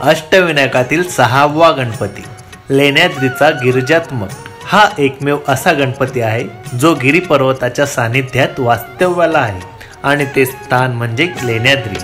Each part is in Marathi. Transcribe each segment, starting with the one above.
अष्टविनायकातील 6वा गणपती लेण्याद्रीचा गिरिजात्मक हा एकमेव असा गणपती आहे जो गिरिपर्वताच्या सानिध्यात वास्तव्याला आहे आणि ते स्थान म्हणजे लेण्याद्री।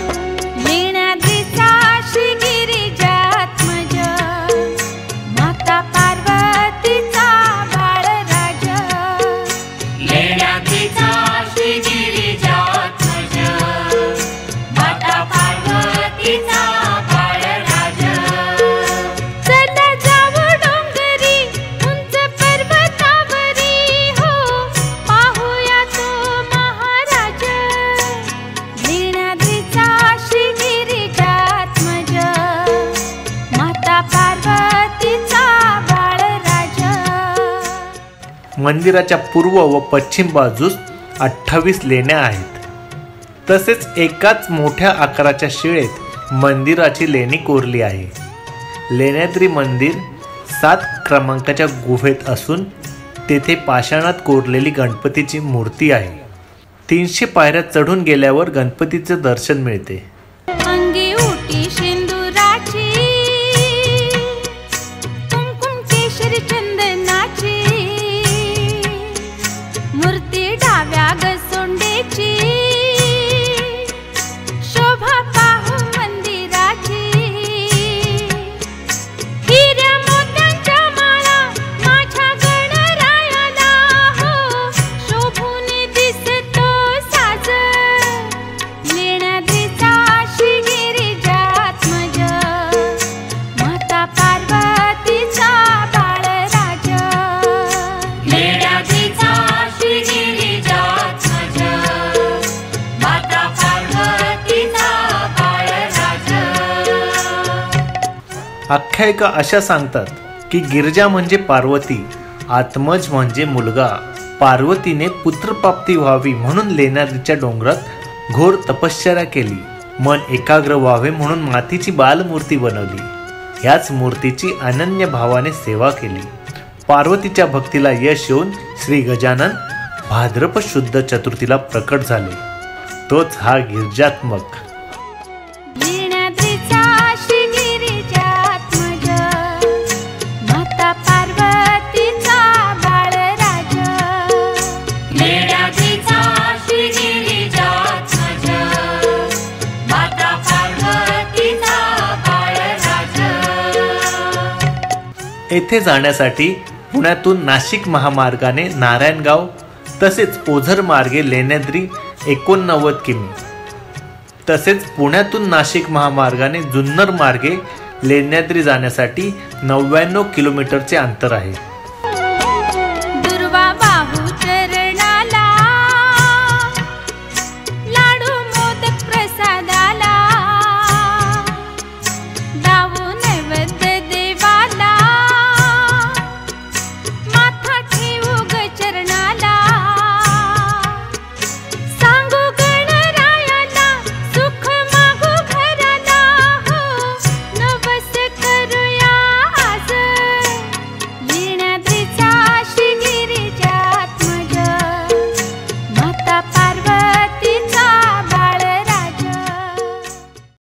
मंदिराच्या पूर्व व पश्चिम बाजूस 28 लेण्या आहेत। तसेच एकाच मोठ्या आकाराच्या शिळेत मंदिराची लेणी कोरली आहे। लेण्याद्री मंदिर 7 क्रमांकाच्या गुहेत असून तेथे पाषाणात कोरलेली गणपतीची मूर्ती आहे। 300 पायऱ्या चढून गेल्यावर गणपतीचे दर्शन मिळते। आख्यायिका अशा सांगतात की गिरिजा म्हणजे पार्वती, आत्मज म्हणजे मुलगा। पार्वतीने पुत्रप्राप्ती व्हावी म्हणून लेण्याद्रीच्या डोंगरात घोर तपश्चर्या केली। मन एकाग्र व्हावे म्हणून मातीची बालमूर्ती बनवली। याच मूर्तीची अनन्य भावाने सेवा केली। पार्वतीच्या भक्तीला यश येऊन श्री गजानन भाद्रपद शुद्ध चतुर्थीला प्रकट झाले। तोच हा गिरिजात्मक। येथे जाण्यासाठी पुण्यातून नाशिक महामार्गाने नारायणगाव तसेच ओझर मार्गे लेण्याद्री 89 किमी, तसेच पुण्यातून नाशिक महामार्गाने जुन्नर मार्गे लेण्याद्री जाण्यासाठी 99 किलोमीटरचे अंतर आहे।